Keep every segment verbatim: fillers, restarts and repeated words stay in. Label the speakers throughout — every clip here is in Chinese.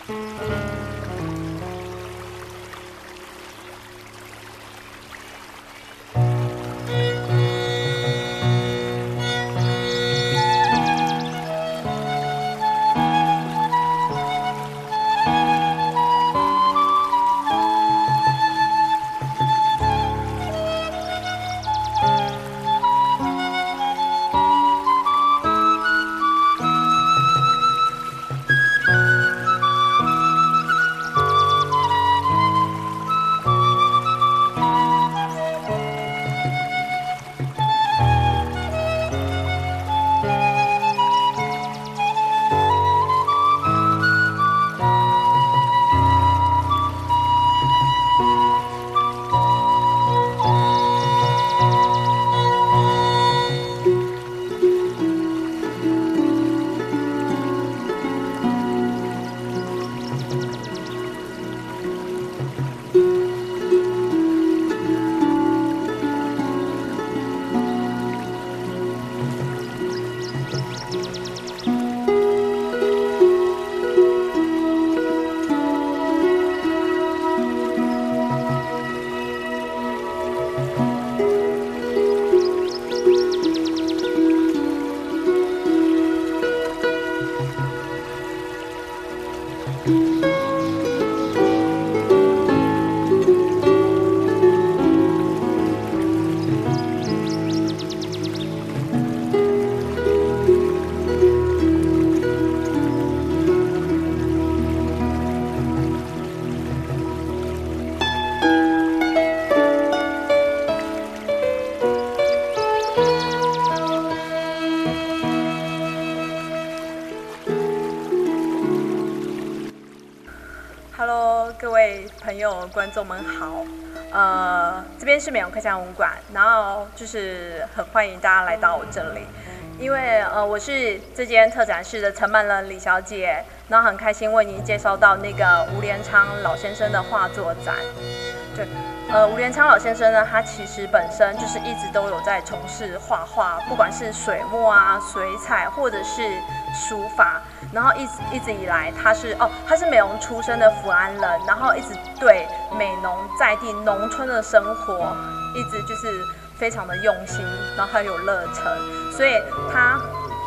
Speaker 1: Hello， 各位朋友、观众们好。呃，这边是美容客家文馆，然后就是很欢迎大家来到我这里，因为呃我是这间特展室的承办人李小姐，然后很开心为您介绍到那个吴连昌老先生的画作展。对，呃，吴连昌老先生呢，他其实本身就是一直都有在从事画画，不管是水墨啊、水彩或者是书法。然后一直一直以来，他是哦，他是美容出身的福安人，然后一直对美浓在地农村的生活，一直就是非常的用心，然后很有热忱，所以他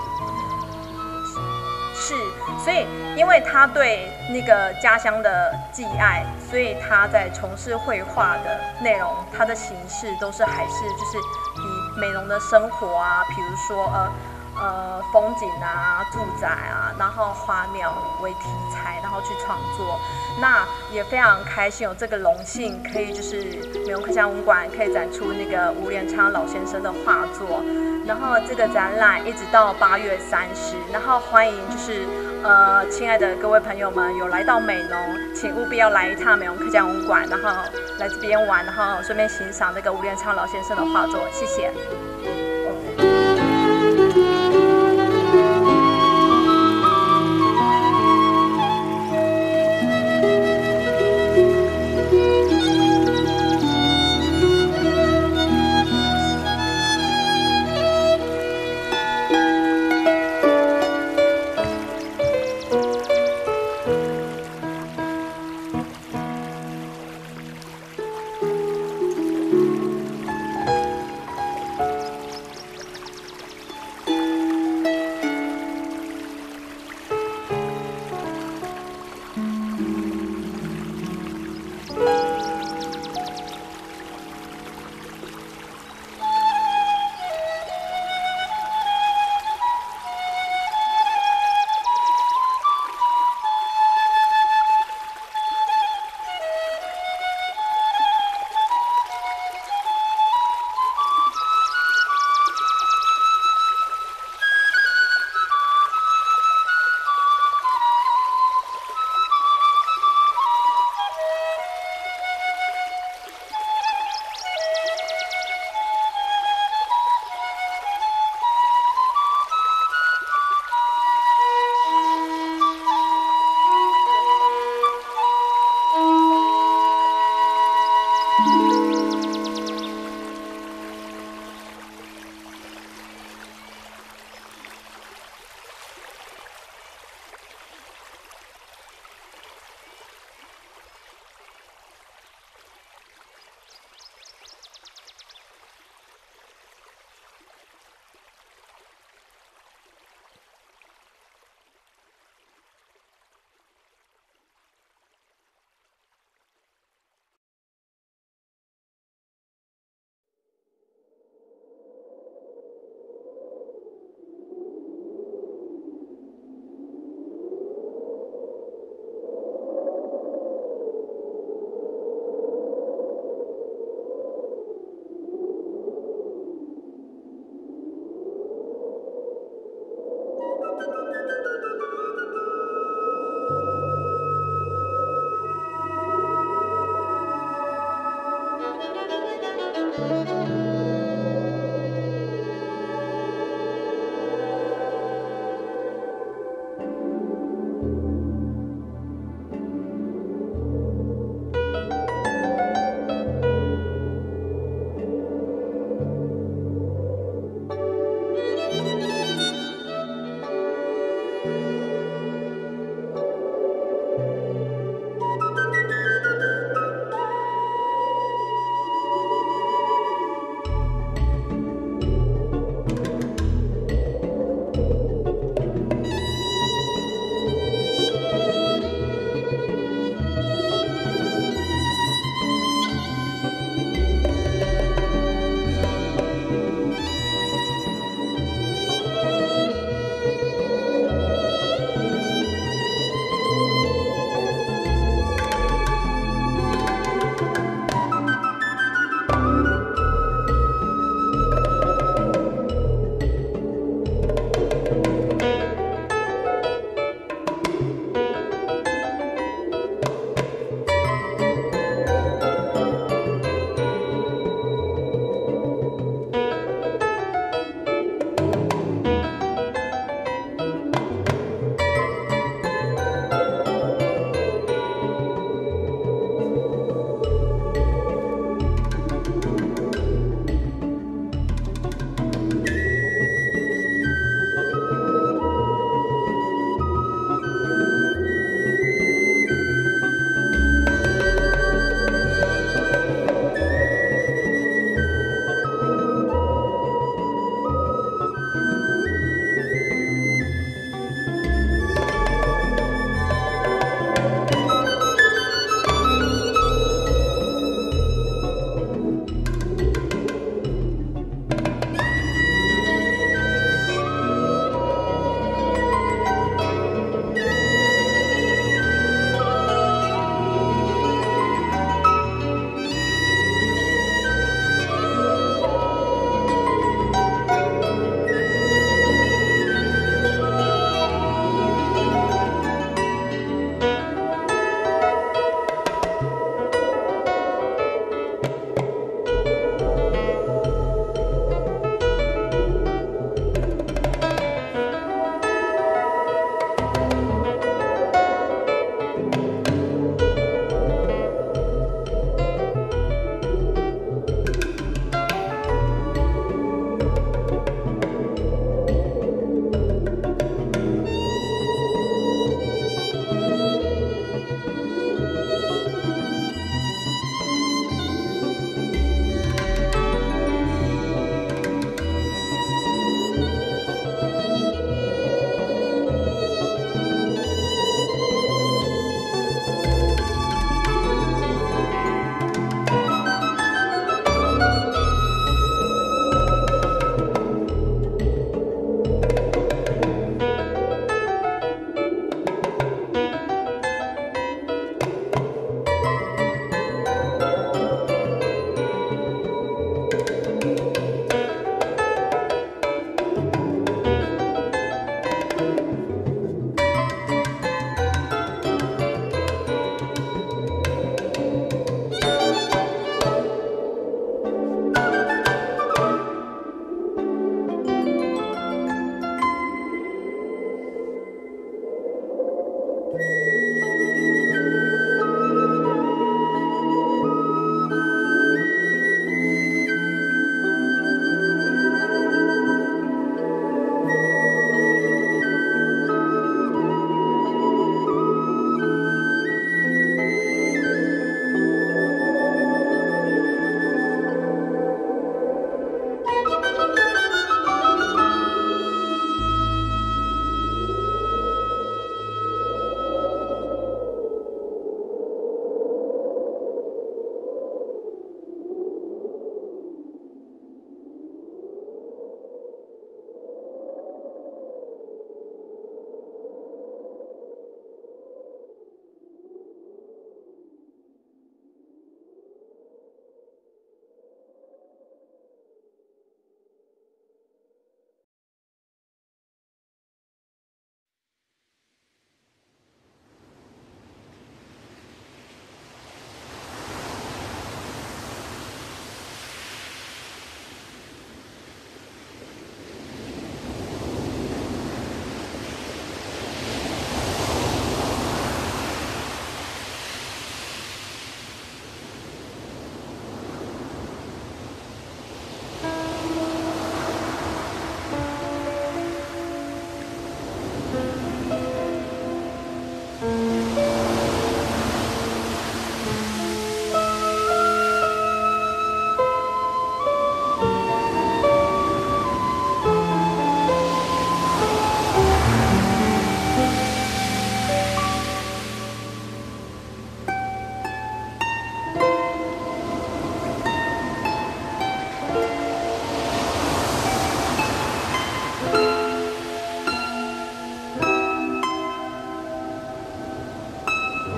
Speaker 1: 是，所以因为他对那个家乡的寄爱，所以他在从事绘画的内容，他的形式都是还是就是以美浓的生活啊，比如说呃。呃，风景啊，住宅啊，然后花鸟为题材，然后去创作。那也非常开心有这个荣幸，可以就是美容客家文馆可以展出那个吴连昌老先生的画作。然后这个展览一直到八月三十，然后欢迎就是呃，亲爱的各位朋友们有来到美浓，请务必要来一趟美容客家文馆，然后来这边玩，然后顺便欣赏那个吴连昌老先生的画作。谢谢。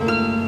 Speaker 1: 拜。